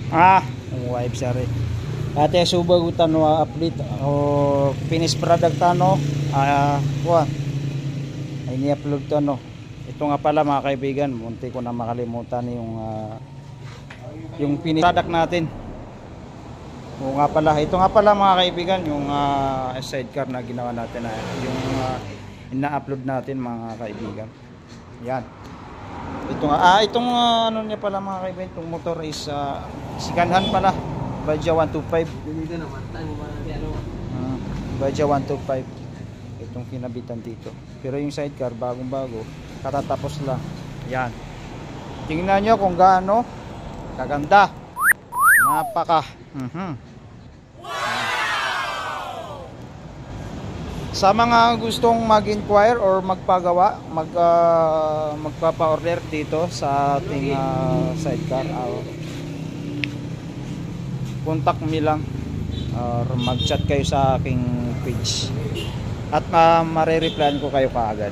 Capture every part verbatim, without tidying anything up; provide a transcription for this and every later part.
Ah, wife sorry. Ate subag utano update o finished product ano ah kuha. Ay ni-upload to no. Ito nga pala mga kaibigan, munti ko na makalimutan yung uh, yung finished product natin. O nga pala, ito nga pala mga kaibigan, yung uh, sidecar na ginawa natin na yung uh, ina-upload natin mga kaibigan. Yan. Ito nga, ah, itong uh, ano niya pala mga kaibigan, itong motor is uh, sikanhan pala. Baja one twenty-five. Dito naman, tayo mo ano. Uh, Baja one twenty-five. Itong kinabitan dito. Pero yung sidecar, bagong-bago, katatapos lang. Yan. Tingnan nyo kung gaano kaganda. Napaka. Mhm. Sa mga gustong mag-inquire or magpagawa, mag uh, magpapa-order dito sa ating uh, sidecar, uh, contact me lang or mag-chat kayo sa aking page at uh, mare-replyan ko kayo kaagad.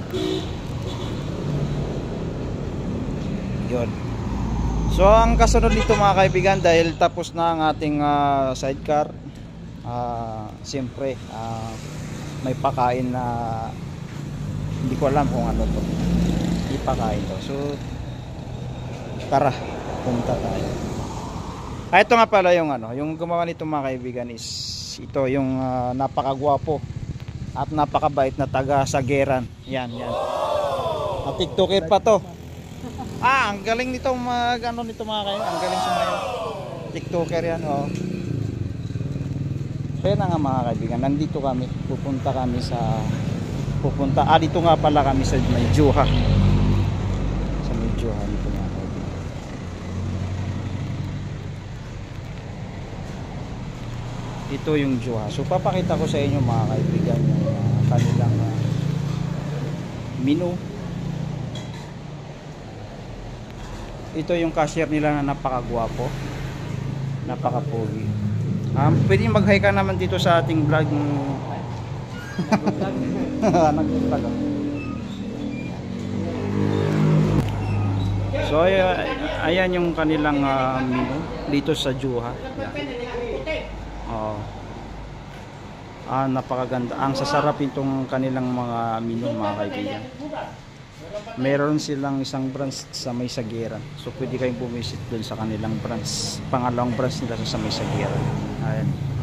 Yun. So ang kasunod nito mga kaibigan, dahil tapos na ang ating uh, sidecar, uh, siyempre uh, may pakain na hindi ko alam kung ano to, ipakain to. So tara, punta tayo. Ah, ito nga pala yung ano, yung gumawa nito mga kaibigan is ito yung uh, napakagwapo at napakabait na taga Sageran. Yan, yan. Na TikToker pa to. Ah, ang galing nito mag ano nito mga kaibigan, ang galing sumayaw. TikToker yan, oh. Kaya na nga mga kaibigan, nandito kami, pupunta kami sa pupunta, ah dito nga pala kami sa Medjoha. Sa Medjoha dito mga kaibigan. Ito yung Joha. So papakita ko sa inyo mga kaibigan yung uh, kanilang uh, menu. Ito yung cashier nila na napakagwapo, napakapogi. Um, pwede mag-hi ka naman dito sa ating vlog. Nag-vlog. So ay, ayan yung kanilang uh, menu dito sa Joha. Oh. Ah, napakaganda. Ang sasarap itong kanilang mga menu mga kaibigan. Meron silang isang branch sa May Sageran. So pwede kayong bumisit doon sa kanilang branch. Pangalawang branch nila sa May Sageran. Ayan.